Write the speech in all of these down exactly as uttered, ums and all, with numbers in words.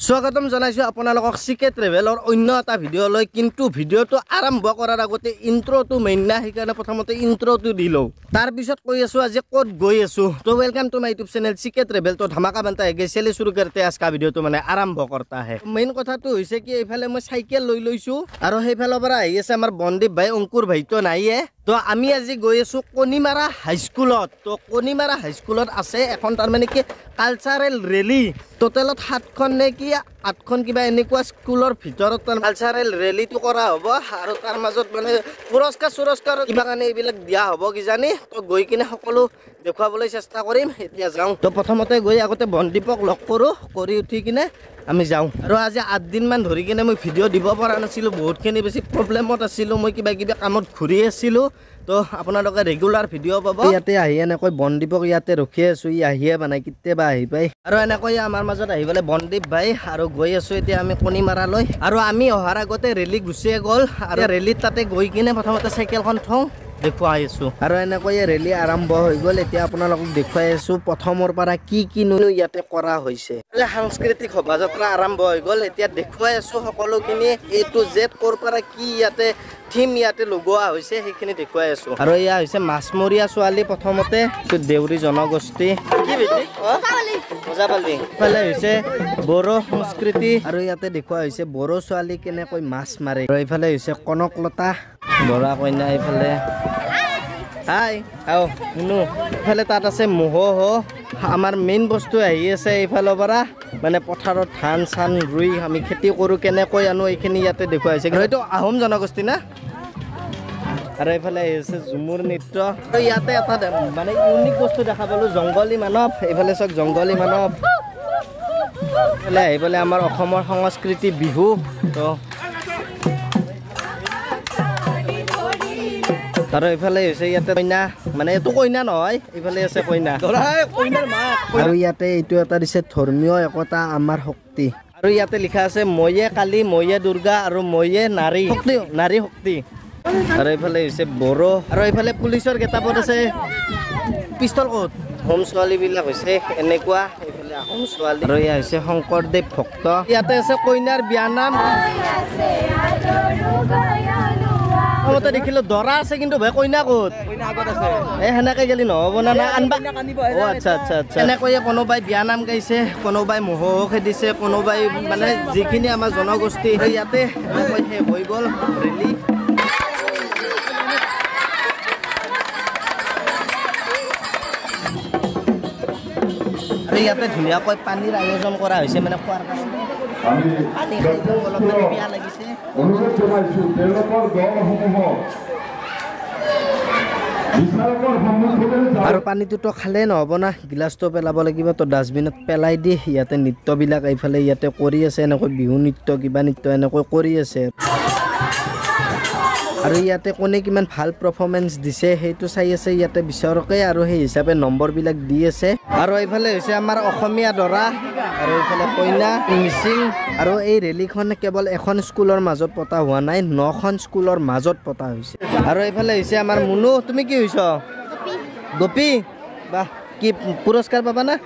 স্বাগতম জানাইছো আপোনালোকক সিকে ট্ৰেভেলৰ অন্য এটা ভিডিঅ' লৈ কিন্তু ভিডিঅ'টো আৰম্ভ কৰাৰ আগতে ইন্ট্ৰটো মেইন না সেইকাৰণে প্ৰথমতে ইন্ট্ৰটো দিলো তাৰ পিছত কৈ আছো আজি ক'ত গৈ আছো তো welcome to my YouTube channel CK travel তো ধামাকা बनता है গেছলে শুরু करते आज का ভিডিঅ'টো মানে আৰম্ভ करता है মেইন কথাটো হৈছে কি এইফালে মই সাইকেল লৈ লৈছো আৰু সেইফালৰ পৰা আহি আছে আমাৰ বন্দীপ ভাই অংকুৰ ভাই তো নাইয়ে তো আমি আজি গৈ আছো কনিমাৰা হাই স্কুলত তো কনিমাৰা হাই স্কুলত আছে এখন তাৰ মানে কি কালচাৰেল ৰেলী টোটেলত সাতখন নে কি আঠখন কিবা এনেকুৱা স্কুলৰ ভিতৰত তাৰ কালচাৰেল ৰেলীটো কৰা হ'ব আৰু তাৰ মাজত মানে পুৰস্কাৰ পুৰস্কাৰ কিবা কাৰণে এইবিলাক দিয়া হ'ব কি জানি তো গৈ কিনে সকলো দেখুৱাবলৈ চেষ্টা কৰিম এতিয়া যাওঁ তো প্ৰথমতে গৈ আগতে বন্দীপক লগ কৰো কৰি উঠি কিনে আমি যাওঁ আৰু আজি আঠ দিন মান ধৰি কিনে মই ভিডিঅ' দিব পৰা নাছিলো বহুতখিনি বেছি প্ৰব্লেমত আছিলো মই কিবা কিবা কামত ঘূৰি আছিলো তো আপোনালোকে ৰেগুলাৰ ভিডিঅ' পাব ইয়াতে আহি এনেকৈ বন্দীপক ইয়াতে ৰখি আছো ই আহিয়ে বানাই কেতিয়াবা আহি পাই আৰু এনেকৈ আমাৰ মাজত আহি পেলাই বন্দীপ ভাই আৰু গৈ আছো এতিয়া আমি কনিমাৰালৈ আৰু আমি অহাৰ আগতে ৰেলী গুচিয়ে গ'ল আৰু ৰেলীত তাতে গৈ কিনে প্ৰথমতে চাইকেলখন থওঁ দেখুৱাই আছো আৰু এনেকৈ ৰেলী আৰম্ভ হৈ গ'ল এতিয়া আপোনালোকক দেখুৱাই আছো প্ৰথমৰ পৰা কি কি নুনু ইয়াতে কৰা হৈছে সাংস্কৃতিক শোভাযাত্ৰা আৰম্ভ হৈ গ'ল এতিয়া দেখুৱাই আছো সকলোখিনি এ টু জেড ক'ৰ পৰা কি ইয়াতে থিম ইয়াতে লগোৱা হৈছে সেইখিনি দেখুৱাই আছো আৰু এয়া হৈছে মাছমৰীয়া ছোৱালী প্ৰথমতে দেউৰী জনগোষ্ঠী কি বেটি মজাপালি ইফালে হৈছে বড়ো সংস্কৃতি আৰু ইয়াতে দেখুওৱা হৈছে বড়ো ছোৱালী কেনেকৈ মাছ মাৰে আৰু ইফালে হৈছে কনকলতা বৰা কইনা ইফালে হাই আও শুনো ইফালে তাত আছে মহহ আমাৰ মেইন বস্তু আহি আছে এইফালৰ পৰা মানে পথাৰত ধান চান ৰুই আমি খেতি কৰোঁ কেনেকৈ আনো এইখিনি ইয়াতে দেখুওৱা হৈছে হয়তো আহোম জনগোষ্ঠী না আৰু এইফালে আহিছে ঝুমুৰ নৃত্য আৰু ইয়াতে এটা মানে ইউনিক বস্তু দেখা পালোঁ জংগলী মানৱ এইফালে চাওক জংগলী মানৱ এইফালে আহি পেলাই আমাৰ অসমৰ সংস্কৃতি বিহু তো আৰু এইফালে হৈছে ইয়াতে কইনা মানে এইটো কইনা নহয় এইফালে আছে কইনা আৰু ইয়াতে এইটো এটা দিছে ধৰ্মীয় একতা আমাৰ শক্তি আৰু ইয়াতে লিখা আছে ময়ে কালী ময়ে দুৰ্গা আৰু ময়ে নাৰী শক্তি নাৰী শক্তি আৰু এইফালে হৈছে বড়ো আৰু এইফালে পুলিচৰ গেটাপত আছে পিষ্টল ক'ত হোম ছোৱালীবিলাক হৈছে এনেকুৱা এইফালে আহোম ছোৱালী আৰু এয়া হৈছে শংকৰদেৱ ভক্ত ইয়াতে আছে কইনাৰ বিয়ানাম মতে দেখিলো দৰা আছে কিন্তু ভাই কইনা ক'ত কইনা আগত আছে এ হেনেকে গেলি নহ'ব না না আনবা অ আচ্ছা আচ্ছা আচ্ছা এনেকৈ কোনোবাই বিয়ানাম গাইছে কোনোবাই মহহ খেদিছে কোনোবাই মানে যিখিনি আমাৰ জনগোষ্ঠী ইয়াতে এনেকৈ শেষ হৈ গ'ল ৰেলী আৰু ইয়াতে ধুনীয়াকৈ পানীৰ আয়োজন কৰা হৈছে মানে খোৱাৰ কাৰণে পানী খাইও অলপ মানে পিয়াহ লাগিছে অনুৰোধ জনাইছোঁ তেওঁলোকৰ দলসমূহক আৰু পানীটোতো খালে নহ'ব না গিলাচটো পেলাব লাগিব তো ডাষ্টবিনত পেলাই দি ইয়াতে নৃত্যবিলাক এইফালে ইয়াতে কৰি আছে এনেকৈ বিহু নৃত্য কিবা নৃত্য এনেকৈ কৰি আছে আৰু ইয়াতে কোনে কিমান ভাল পাৰফৰ্মেন্স দিছে সেইটো চাই আছে ইয়াতে বিচাৰকে আৰু সেই হিচাপে নম্বৰবিলাক দি আছে আৰু এইফালে হৈছে আমাৰ অসমীয়া দৰা আৰু এইফালে কইনা মিচিং আৰু এই ৰেলীখন কেৱল এখন স্কুলৰ মাজত পতা হোৱা নাই নখন স্কুলৰ মাজত পতা হৈছে আৰু এইফালে হৈছে আমাৰ মুনু তুমি কি হৈছ গোপী বাহ কি পুৰস্কাৰ পাবা না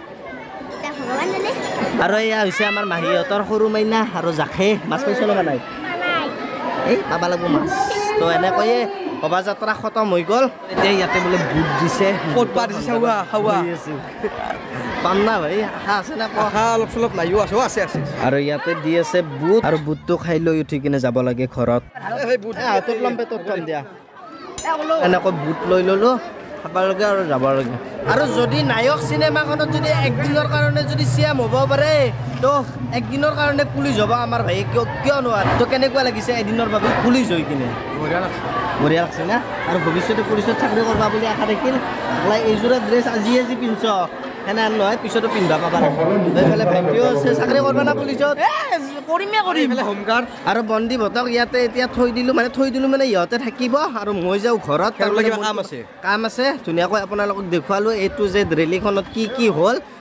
আৰু এয়া হৈছে আমাৰ মাহীহঁতৰ সৰু মাইনা আৰু জাখে মাছ পাইছ লগা নাই এই পাবা লাগিব মাছ তো এনেকৈয়ে শোভাযাত্ৰা খতম হৈ গ'ল এতিয়া ইয়াতে বোলে বুট দিছে ক'ত পা দিছে চাৱা খাৱা পাম না ভাই আশা আছে না আশা অলপ চলপ নাইও আছে আছে আছে আৰু ইয়াতে দি আছে বুট আৰু বুটটো খাই লৈ উঠি কিনে যাব লাগে ঘৰত হাতত ল'ম পেটত ল'ম দিয়া এনেকৈ বুট লৈ ল'লোঁ খাব লাগে আৰু যাব লাগে আৰু যদি নায়ক চিনেমাখনত যদি একদিনৰ কাৰণে যদি চিএম হ'ব পাৰে তো একদিনৰ কাৰণে পুলিচ হ'ব আমাৰ ভাই কিয় কিয় নোৱাৰে তো কেনেকুৱা লাগিছে এদিনৰ বাবে পুলিচ হৈ কিনে বঢ়িয়া লাগছে বঢ়িয়া লাগছে না আৰু ভৱিষ্যতে পুলিচত চাকৰি কৰবা বুলি আশা থাকিল এইযোৰা ড্ৰেছ আজি আজি পিন্ধছ সেনে নহয় পিছতো পিন্ধবা পাবা এইফালে ভাইটিও আছে চাকৰি কৰবা না পুলিচত কৰিমে কৰিম হোমগাৰ্ড আৰু বন্দীপ হতক ইয়াতে এতিয়া থৈ দিলোঁ মানে থৈ দিলোঁ মানে ইহঁতে থাকিব আৰু মই যাওঁ ঘৰত কাম আছে কাম আছে ধুনীয়াকৈ আপোনালোকক দেখুৱালোঁ এ টু জেড ৰেলীখনত কি কি হ'ল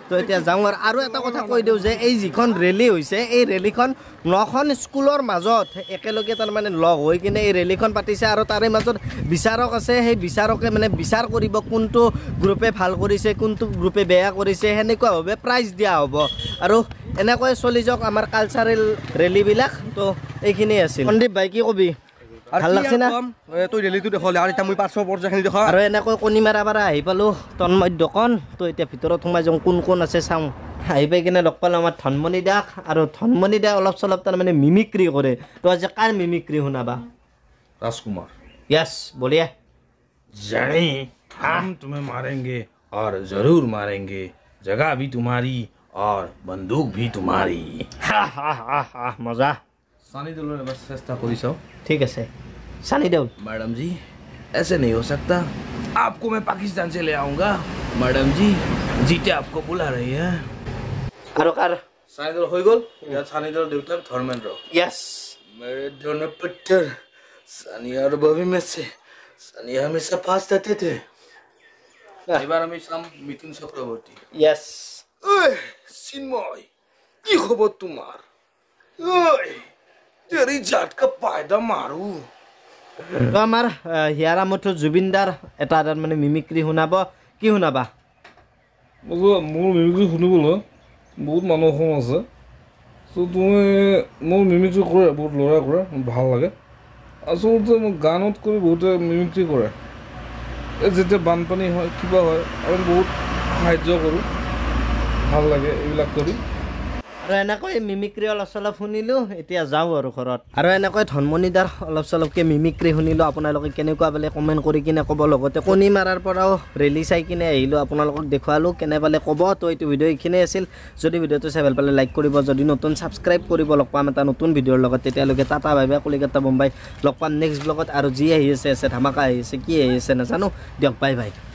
তো এতিয়া যাওঁ আৰু আৰু এটা কথা কৈ দিওঁ যে এই যিখন ৰেলী হৈছে এই ৰেলীখন নখন স্কুলৰ মাজত একেলগে তাৰমানে লগ হৈ কিনে এই ৰেলীখন পাতিছে আৰু তাৰে মাজত বিচাৰক আছে সেই বিচাৰকে মানে বিচাৰ কৰিব কোনটো গ্ৰুপে ভাল কৰিছে কোনটো গ্ৰুপে বেয়া কৰিছে সেনেকুৱাভাৱে প্ৰাইজ দিয়া হ'ব আৰু এনেকৈ চলি যাওক আমাৰ কালচাৰেল ৰেলীবিলাক তো এইখিনি আছিল সন্দীপ ভাই কি কবি ভাল লাগছে না তুই ৰেলীটো দেখলে আৰু এতিয়া মই পাঁচশ পৰ্যায়খিনি দেখা আৰু এনেকৈ কণী মাৰা পাৰা আহি পালোঁ তন্ময় দোকান তো এতিয়া ভিতৰত সোমাই যাওঁ কোন কোন আছে চাওঁ আহি পাই কিনে লগ পালোঁ আমাৰ ধনমণি দাক আৰু ধনমণি দাই অলপ চলপ তাৰমানে মিমিক্ৰি কৰে তো আজি কাৰ মিমিক্ৰি শুনাবা राजकुमार यस बोलिए जाने हम तुम्हें मारेंगे और जरूर मारेंगे जगह भी तुम्हारी और बंदूक भी तुम्हारी हा हा हा हा मजा सानी देओल ने बस चेष्टा करी चाओ ठीक है सानी देओल मैडम जी ऐसे नहीं हो सकता आपको मैं पाकिस्तान से ले आऊंगा मैडम जी जीते आपको बुला रही है और कार सानी देओल हो गल या सानी देओल देवता धर्मेंद्र यस मेरे दोनों पत्थर सानिया और बॉबी में से सानिया हमेशा पास रहते थे এবার আমি সাম মিথুন চক্রবর্তী यस ওই সিনময় কি খবর তোমার ওই তেরি ঝাটকা পায়দা মারু তো আমাৰ হিয়াৰা মঠু জুবিনদাৰ এটা মানে মিমিক্ৰি শুনাব কি শুনাবা মোৰ মিমিক্ৰি শুনিবলৈ বহুত মানুহ অসম আছে চ' তুমি মোৰ মিমিক্ৰি কৰে বহুত ল'ৰাই কৰে ভাল লাগে আচলতে মোক গানত কৰি বহুতে মিমিক্ৰি কৰে এই যেতিয়া বানপানী হয় কিবা হয় আমি বহুত সাহায্য কৰোঁ ভাল লাগে এইবিলাক কৰি আৰু এনেকৈ মিমিক্ৰি অলপ চলপ শুনিলোঁ এতিয়া যাওঁ আৰু ঘৰত আৰু এনেকৈ ধনমণিদাৰ অলপ চলপকৈ মিমিক্ৰি শুনিলোঁ আপোনালোকে কেনেকুৱা পালে কমেণ্ট কৰি কিনে ক'ব লগতে কণী মাৰাৰ পৰাও ৰেলী চাই কিনে আহিলোঁ আপোনালোকক দেখুৱালোঁ কেনে পালে ক'ব তো এইটো ভিডিঅ' এইখিনিয়ে আছিল যদি ভিডিঅ'টো চাই ভাল পালে লাইক কৰিব যদি নতুন ছাবস্ক্ৰাইব কৰিব লগ পাম এটা নতুন ভিডিঅ'ৰ লগত তেতিয়ালৈকে tata bye bye Kolkata Mumbai লগ পাম নেক্সট ব্লগত আৰু যি আহি আছে আছে ধামাকা আহি আছে কি আহি আছে নাজানো দিয়ক বাই বাই